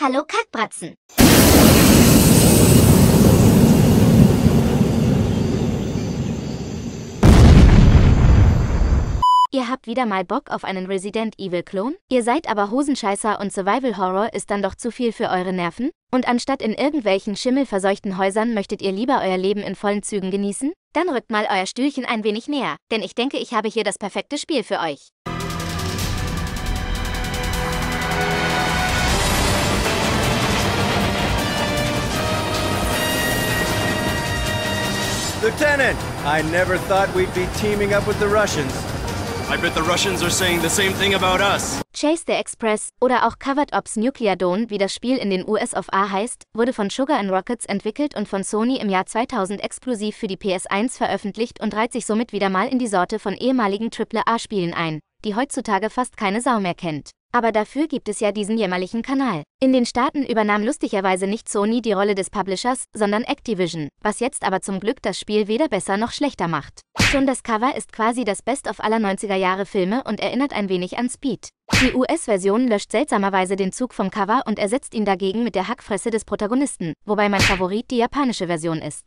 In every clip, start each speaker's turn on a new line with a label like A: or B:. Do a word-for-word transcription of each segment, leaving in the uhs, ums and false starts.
A: Hallo Kackbratzen. Ihr habt wieder mal Bock auf einen Resident Evil-Klon? Ihr seid aber Hosenscheißer und Survival Horror ist dann doch zu viel für eure Nerven? Und anstatt in irgendwelchen schimmelverseuchten Häusern möchtet ihr lieber euer Leben in vollen Zügen genießen? Dann rückt mal euer Stühlchen ein wenig näher, denn ich denke, ich habe hier das perfekte Spiel für euch.
B: Lieutenant, I never thought we'd be teaming up with the Russians.
C: I bet the Russians are saying the same thing about us.
A: Chase the Express oder auch Covered Ops Nuclear Dawn, wie das Spiel in den U S of A heißt, wurde von Sugar and Rockets entwickelt und von Sony im Jahr zweitausend exklusiv für die P S eins veröffentlicht und reiht sich somit wieder mal in die Sorte von ehemaligen Triple A Spielen ein, die heutzutage fast keine Sau mehr kennt. Aber dafür gibt es ja diesen jämmerlichen Kanal. In den Staaten übernahm lustigerweise nicht Sony die Rolle des Publishers, sondern Activision, was jetzt aber zum Glück das Spiel weder besser noch schlechter macht. Schon das Cover ist quasi das Best-of aller neunziger Jahre Filme und erinnert ein wenig an Speed. Die U S-Version löscht seltsamerweise den Zug vom Cover und ersetzt ihn dagegen mit der Hackfresse des Protagonisten, wobei mein Favorit die japanische Version ist.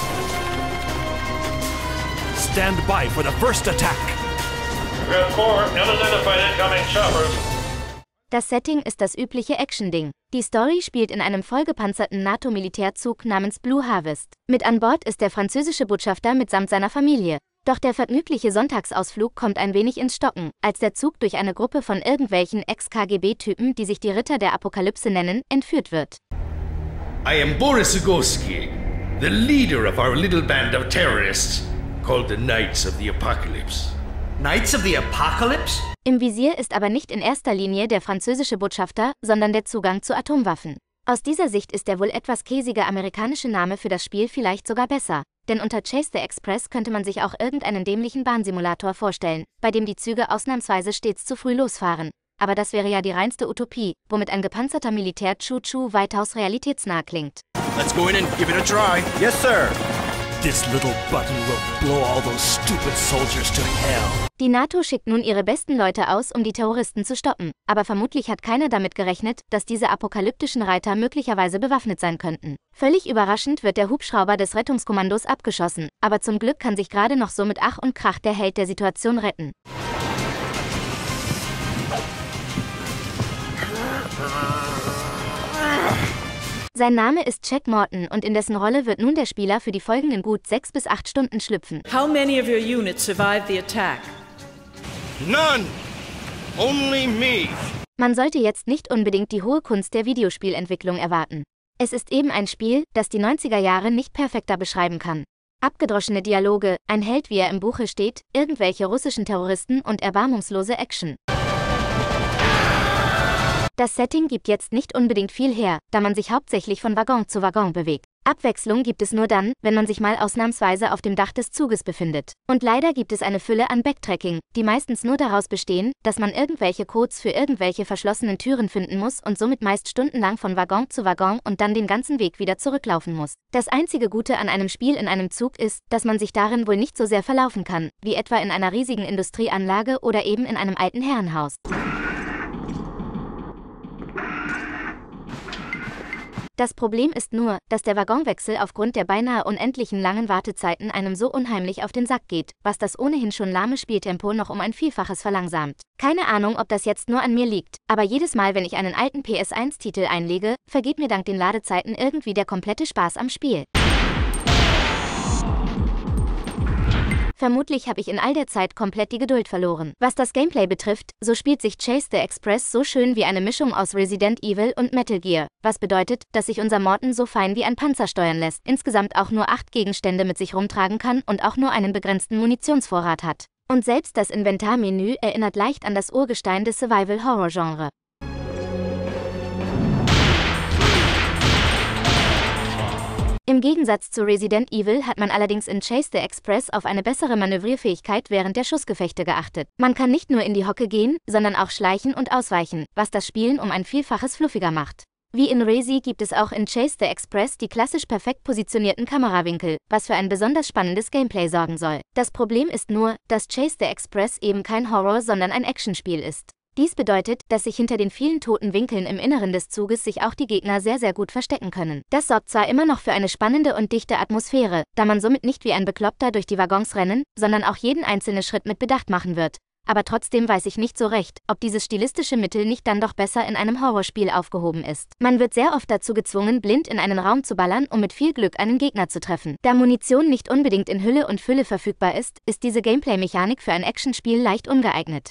D: Stand by for the first attack.
E: We have four unidentified incoming choppers.
A: Das Setting ist das übliche Action-Ding. Die Story spielt in einem vollgepanzerten NATO-Militärzug namens Blue Harvest. Mit an Bord ist der französische Botschafter mitsamt seiner Familie. Doch der vergnügliche Sonntagsausflug kommt ein wenig ins Stocken, als der Zug durch eine Gruppe von irgendwelchen Ex-K G B-Typen, die sich die Ritter der Apokalypse nennen, entführt wird.
F: I am Boris Ugorski, the leader of our little band of terrorists, called the Knights of the Apocalypse.
G: Knights of the Apocalypse?
A: Im Visier ist aber nicht in erster Linie der französische Botschafter, sondern der Zugang zu Atomwaffen. Aus dieser Sicht ist der wohl etwas käsige amerikanische Name für das Spiel vielleicht sogar besser, denn unter Chase the Express könnte man sich auch irgendeinen dämlichen Bahnsimulator vorstellen, bei dem die Züge ausnahmsweise stets zu früh losfahren. Aber das wäre ja die reinste Utopie, womit ein gepanzerter Militär-Choo-Choo weitaus realitätsnah klingt.
C: Let's go in and give it a try.
B: Yes, sir.
D: This little button will blow all those stupid soldiers to hell.
A: Die NATO schickt nun ihre besten Leute aus, um die Terroristen zu stoppen, aber vermutlich hat keiner damit gerechnet, dass diese apokalyptischen Reiter möglicherweise bewaffnet sein könnten. Völlig überraschend wird der Hubschrauber des Rettungskommandos abgeschossen, aber zum Glück kann sich gerade noch so mit Ach und Krach der Held der Situation retten. Sein Name ist Jack Morton und in dessen Rolle wird nun der Spieler für die folgenden gut sechs bis acht Stunden schlüpfen.
H: How many of your units survived the attack?
F: None! Only me!
A: Man sollte jetzt nicht unbedingt die hohe Kunst der Videospielentwicklung erwarten. Es ist eben ein Spiel, das die neunziger Jahre nicht perfekter beschreiben kann. Abgedroschene Dialoge, ein Held wie er im Buche steht, irgendwelche russischen Terroristen und erbarmungslose Action. Das Setting gibt jetzt nicht unbedingt viel her, da man sich hauptsächlich von Waggon zu Waggon bewegt. Abwechslung gibt es nur dann, wenn man sich mal ausnahmsweise auf dem Dach des Zuges befindet. Und leider gibt es eine Fülle an Backtracking, die meistens nur daraus bestehen, dass man irgendwelche Codes für irgendwelche verschlossenen Türen finden muss und somit meist stundenlang von Waggon zu Waggon und dann den ganzen Weg wieder zurücklaufen muss. Das einzige Gute an einem Spiel in einem Zug ist, dass man sich darin wohl nicht so sehr verlaufen kann, wie etwa in einer riesigen Industrieanlage oder eben in einem alten Herrenhaus. Das Problem ist nur, dass der Waggonwechsel aufgrund der beinahe unendlichen langen Wartezeiten einem so unheimlich auf den Sack geht, was das ohnehin schon lahme Spieltempo noch um ein Vielfaches verlangsamt. Keine Ahnung, ob das jetzt nur an mir liegt, aber jedes Mal, wenn ich einen alten P S eins Titel einlege, vergeht mir dank den Ladezeiten irgendwie der komplette Spaß am Spiel. Vermutlich habe ich in all der Zeit komplett die Geduld verloren. Was das Gameplay betrifft, so spielt sich Chase the Express so schön wie eine Mischung aus Resident Evil und Metal Gear, was bedeutet, dass sich unser Morton so fein wie ein Panzer steuern lässt, insgesamt auch nur acht Gegenstände mit sich rumtragen kann und auch nur einen begrenzten Munitionsvorrat hat. Und selbst das Inventarmenü erinnert leicht an das Urgestein des Survival-Horror-Genre. Im Gegensatz zu Resident Evil hat man allerdings in Chase the Express auf eine bessere Manövrierfähigkeit während der Schussgefechte geachtet. Man kann nicht nur in die Hocke gehen, sondern auch schleichen und ausweichen, was das Spielen um ein Vielfaches fluffiger macht. Wie in Resi gibt es auch in Chase the Express die klassisch perfekt positionierten Kamerawinkel, was für ein besonders spannendes Gameplay sorgen soll. Das Problem ist nur, dass Chase the Express eben kein Horror, sondern ein Actionspiel ist. Dies bedeutet, dass sich hinter den vielen toten Winkeln im Inneren des Zuges sich auch die Gegner sehr sehr gut verstecken können. Das sorgt zwar immer noch für eine spannende und dichte Atmosphäre, da man somit nicht wie ein Bekloppter durch die Waggons rennen, sondern auch jeden einzelnen Schritt mit Bedacht machen wird. Aber trotzdem weiß ich nicht so recht, ob dieses stilistische Mittel nicht dann doch besser in einem Horrorspiel aufgehoben ist. Man wird sehr oft dazu gezwungen, blind in einen Raum zu ballern, um mit viel Glück einen Gegner zu treffen. Da Munition nicht unbedingt in Hülle und Fülle verfügbar ist, ist diese Gameplay-Mechanik für ein Actionspiel leicht ungeeignet.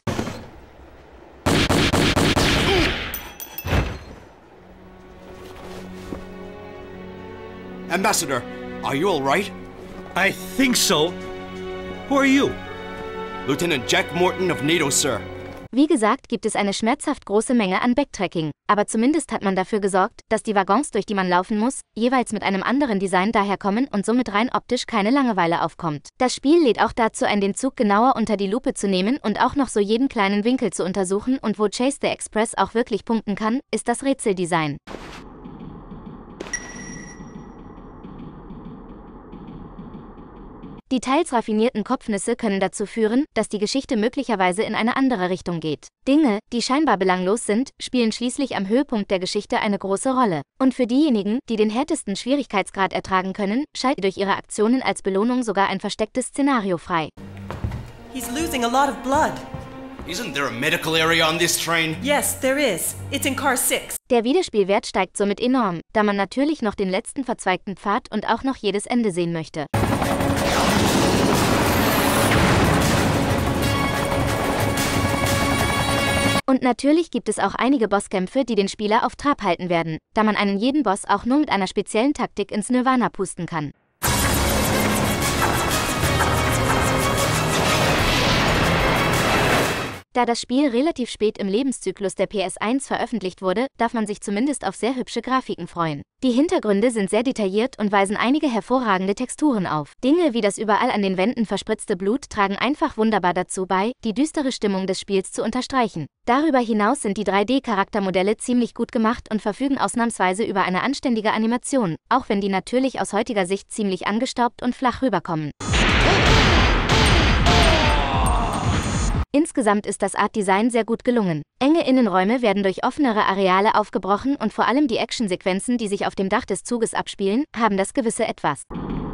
G: Ambassador, are you all right?
D: I think so. Who are you?
G: Lieutenant Jack Morton of NATO, Sir.
A: Wie gesagt, gibt es eine schmerzhaft große Menge an Backtracking, aber zumindest hat man dafür gesorgt, dass die Waggons, durch die man laufen muss, jeweils mit einem anderen Design daherkommen und somit rein optisch keine Langeweile aufkommt. Das Spiel lädt auch dazu ein, den Zug genauer unter die Lupe zu nehmen und auch noch so jeden kleinen Winkel zu untersuchen, und wo Chase the Express auch wirklich punkten kann, ist das Rätseldesign. Die teils raffinierten Kopfnüsse können dazu führen, dass die Geschichte möglicherweise in eine andere Richtung geht. Dinge, die scheinbar belanglos sind, spielen schließlich am Höhepunkt der Geschichte eine große Rolle. Und für diejenigen, die den härtesten Schwierigkeitsgrad ertragen können, schalten durch ihre Aktionen als Belohnung sogar ein verstecktes Szenario frei.
H: He's losing a lot of blood.
C: Isn't there a medical area on this train?
H: Yes, there is. It's in car six.
A: Der Wiederspielwert steigt somit enorm, da man natürlich noch den letzten verzweigten Pfad und auch noch jedes Ende sehen möchte. Und natürlich gibt es auch einige Bosskämpfe, die den Spieler auf Trab halten werden, da man einen jeden Boss auch nur mit einer speziellen Taktik ins Nirvana pusten kann. Da das Spiel relativ spät im Lebenszyklus der P S eins veröffentlicht wurde, darf man sich zumindest auf sehr hübsche Grafiken freuen. Die Hintergründe sind sehr detailliert und weisen einige hervorragende Texturen auf. Dinge wie das überall an den Wänden verspritzte Blut tragen einfach wunderbar dazu bei, die düstere Stimmung des Spiels zu unterstreichen. Darüber hinaus sind die drei D-Charaktermodelle ziemlich gut gemacht und verfügen ausnahmsweise über eine anständige Animation, auch wenn die natürlich aus heutiger Sicht ziemlich angestaubt und flach rüberkommen. Insgesamt ist das Art-Design sehr gut gelungen. Enge Innenräume werden durch offenere Areale aufgebrochen und vor allem die Actionsequenzen, die sich auf dem Dach des Zuges abspielen, haben das gewisse Etwas.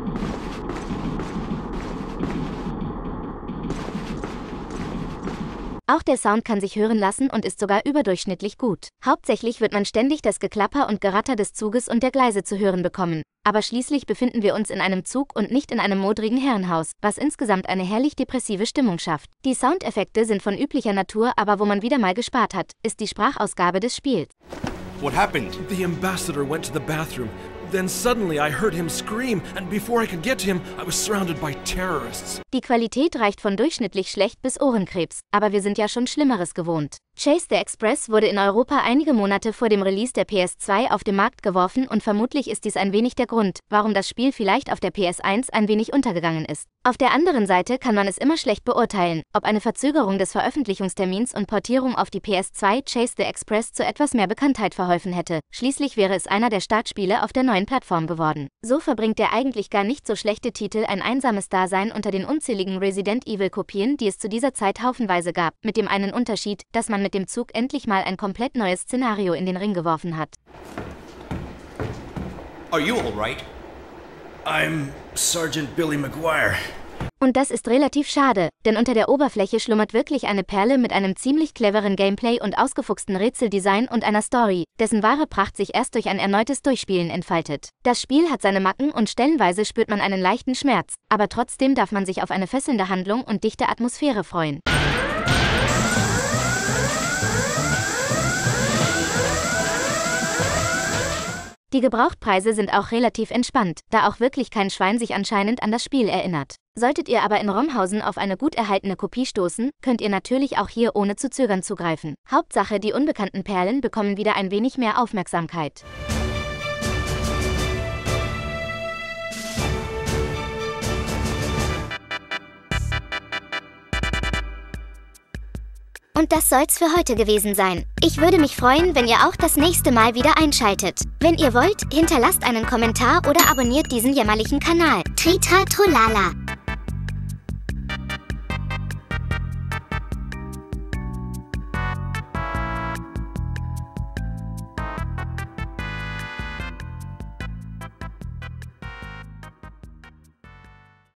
A: Auch der Sound kann sich hören lassen und ist sogar überdurchschnittlich gut. Hauptsächlich wird man ständig das Geklapper und Geratter des Zuges und der Gleise zu hören bekommen. Aber schließlich befinden wir uns in einem Zug und nicht in einem modrigen Herrenhaus, was insgesamt eine herrlich depressive Stimmung schafft. Die Soundeffekte sind von üblicher Natur, aber wo man wieder mal gespart hat, ist die Sprachausgabe des Spiels.
G: What happened?
D: The ambassador went to the bathroom. Then suddenly I heard him scream, and before I could get to him, I was surrounded by terrorists.
A: Die Qualität reicht von durchschnittlich schlecht bis Ohrenkrebs, aber wir sind ja schon Schlimmeres gewohnt. Chase the Express wurde in Europa einige Monate vor dem Release der P S zwei auf den Markt geworfen und vermutlich ist dies ein wenig der Grund, warum das Spiel vielleicht auf der P S eins ein wenig untergegangen ist. Auf der anderen Seite kann man es immer schlecht beurteilen, ob eine Verzögerung des Veröffentlichungstermins und Portierung auf die P S zwei Chase the Express zu etwas mehr Bekanntheit verholfen hätte. Schließlich wäre es einer der Startspiele auf der neuen Plattform geworden. So verbringt der eigentlich gar nicht so schlechte Titel ein einsames Dasein unter den unzähligen Resident Evil-Kopien, die es zu dieser Zeit haufenweise gab, mit dem einen Unterschied, dass man mit dem Zug endlich mal ein komplett neues Szenario in den Ring geworfen hat.
G: Are you all right?
B: I'm Sergeant Billy McGuire.
A: Und das ist relativ schade, denn unter der Oberfläche schlummert wirklich eine Perle mit einem ziemlich cleveren Gameplay und ausgefuchsten Rätseldesign und einer Story, dessen wahre Pracht sich erst durch ein erneutes Durchspielen entfaltet. Das Spiel hat seine Macken und stellenweise spürt man einen leichten Schmerz, aber trotzdem darf man sich auf eine fesselnde Handlung und dichte Atmosphäre freuen. Die Gebrauchtpreise sind auch relativ entspannt, da auch wirklich kein Schwein sich anscheinend an das Spiel erinnert. Solltet ihr aber in Romhausen auf eine gut erhaltene Kopie stoßen, könnt ihr natürlich auch hier ohne zu zögern zugreifen. Hauptsache, die unbekannten Perlen bekommen wieder ein wenig mehr Aufmerksamkeit.
I: Und das soll's für heute gewesen sein. Ich würde mich freuen, wenn ihr auch das nächste Mal wieder einschaltet. Wenn ihr wollt, hinterlasst einen Kommentar oder abonniert diesen jämmerlichen Kanal. Tritra Trollala.